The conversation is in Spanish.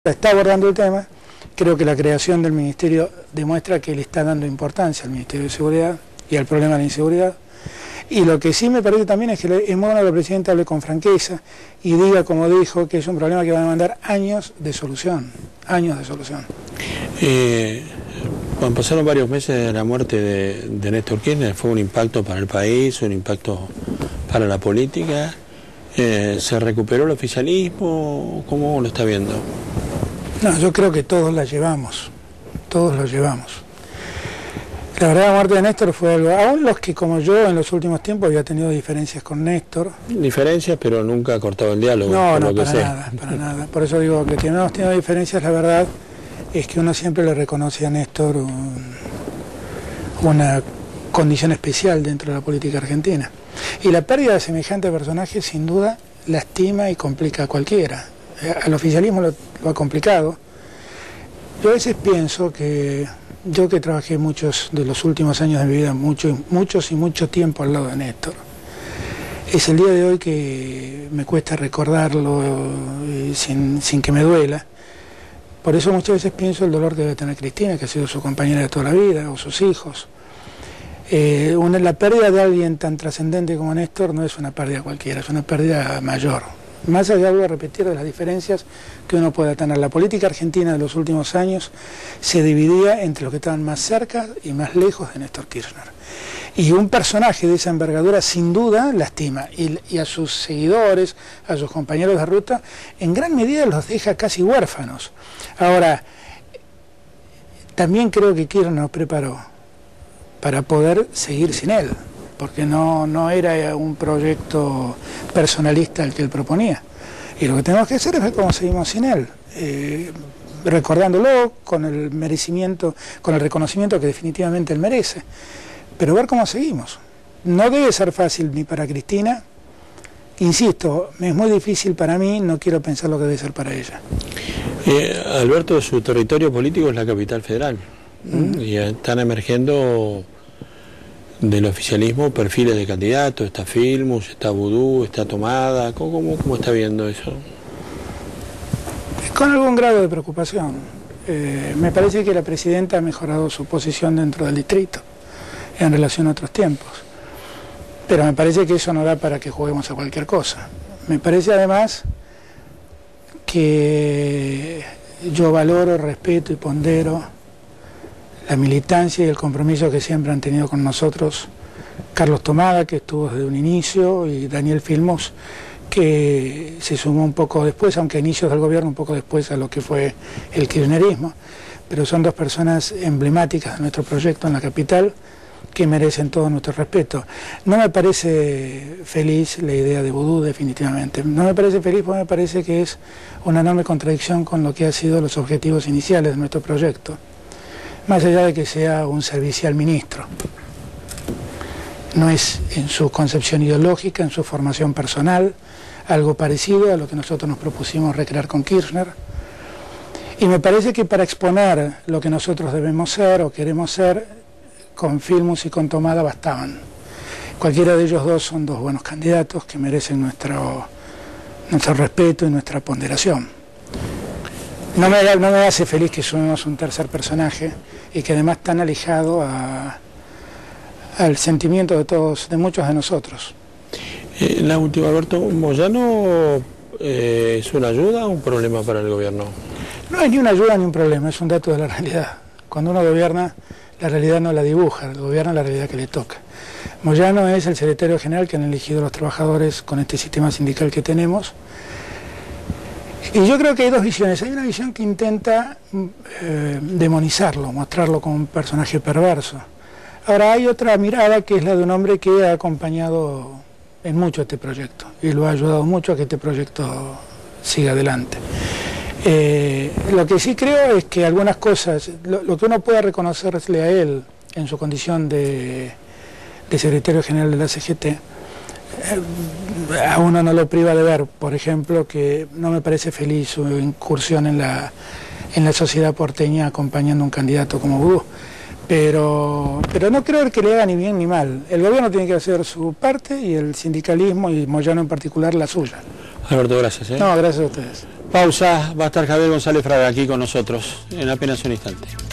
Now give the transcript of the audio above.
Está abordando el tema. Creo que la creación del Ministerio demuestra que le está dando importancia al Ministerio de Seguridad y al problema de la inseguridad. Y lo que sí me parece también es que es muy bueno que el presidente hable con franqueza y diga, como dijo, que es un problema que va a demandar años de solución. Años de solución. Bueno, pasaron varios meses de la muerte de Néstor Kirchner. Fue un impacto para el país, un impacto para la política. ¿Se recuperó el oficialismo? ¿Cómo lo está viendo? No, yo creo que todos la llevamos. Todos lo llevamos. La verdad, la muerte de Néstor fue algo, aún los que como yo en los últimos tiempos había tenido diferencias con Néstor. Diferencias, pero nunca ha cortado el diálogo. No, no, para nada, para nada. Por eso digo que hemos tenido diferencias, la verdad es que uno siempre le reconoce a Néstor una condición especial dentro de la política argentina. Y la pérdida de semejante personaje sin duda lastima y complica a cualquiera. Al oficialismo lo ha complicado. Yo a veces pienso que yo que trabajé muchos de los últimos años de mi vida, mucho tiempo al lado de Néstor, es el día de hoy que me cuesta recordarlo sin que me duela. Por eso muchas veces pienso el dolor que debe tener Cristina, que ha sido su compañera de toda la vida, o sus hijos. La pérdida de alguien tan trascendente como Néstor no es una pérdida cualquiera, es una pérdida mayor. Más allá, voy a repetir, de las diferencias que uno pueda tener. La política argentina de los últimos años se dividía entre los que estaban más cerca y más lejos de Néstor Kirchner. Y un personaje de esa envergadura sin duda lastima. Y a sus seguidores, a sus compañeros de ruta, en gran medida los deja casi huérfanos. Ahora, también creo que Kirchner nos preparó para poder seguir sin él, porque no era un proyecto personalista el que él proponía. Y lo que tenemos que hacer es ver cómo seguimos sin él, recordándolo con el merecimiento, con el reconocimiento que definitivamente él merece, pero ver cómo seguimos. No debe ser fácil ni para Cristina, insisto, es muy difícil para mí, no quiero pensar lo que debe ser para ella. Alberto, su territorio político es la capital federal, y están emergiendo del oficialismo perfiles de candidatos, está Filmus, está Vudú, está Tomada. ¿Cómo está viendo eso? Con algún grado de preocupación. Me parece que la presidenta ha mejorado su posición dentro del distrito en relación a otros tiempos, pero me parece que eso no da para que juguemos a cualquier cosa. Me parece además que yo valoro, respeto y pondero la militancia y el compromiso que siempre han tenido con nosotros Carlos Tomada, que estuvo desde un inicio, y Daniel Filmus, que se sumó un poco después, aunque a inicios del gobierno, un poco después a lo que fue el kirchnerismo. Pero son dos personas emblemáticas de nuestro proyecto en la capital que merecen todo nuestro respeto. No me parece feliz la idea de Vudú, definitivamente. No me parece feliz porque me parece que es una enorme contradicción con lo que han sido los objetivos iniciales de nuestro proyecto. Más allá de que sea un servicial ministro. No es en su concepción ideológica, en su formación personal, algo parecido a lo que nosotros nos propusimos recrear con Kirchner. Y me parece que para exponer lo que nosotros debemos ser o queremos ser, con Filmus y con Tomada bastaban. Cualquiera de ellos dos son dos buenos candidatos que merecen nuestro respeto y nuestra ponderación. No me hace feliz que sumemos un tercer personaje y que además tan alejado al sentimiento de muchos de nosotros. La última, Alberto, ¿Moyano es una ayuda o un problema para el gobierno? No es ni una ayuda ni un problema, es un dato de la realidad. Cuando uno gobierna, la realidad no la dibuja, gobierna la realidad que le toca. Moyano es el secretario general que han elegido los trabajadores con este sistema sindical que tenemos. Y yo creo que hay dos visiones. Hay una visión que intenta demonizarlo, mostrarlo como un personaje perverso. Ahora hay otra mirada que es la de un hombre que ha acompañado en mucho este proyecto y lo ha ayudado mucho a que este proyecto siga adelante. Lo que sí creo es que algunas cosas, lo que uno pueda reconocerle a él en su condición de secretario general de la CGT, a uno no lo priva de ver, por ejemplo, que no me parece feliz su incursión en la sociedad porteña acompañando a un candidato como Vudú. Pero no creo que le haga ni bien ni mal. El gobierno tiene que hacer su parte y el sindicalismo y Moyano en particular la suya. Alberto, gracias. No, gracias a ustedes. Pausa, va a estar Javier González Fraga aquí con nosotros en apenas un instante.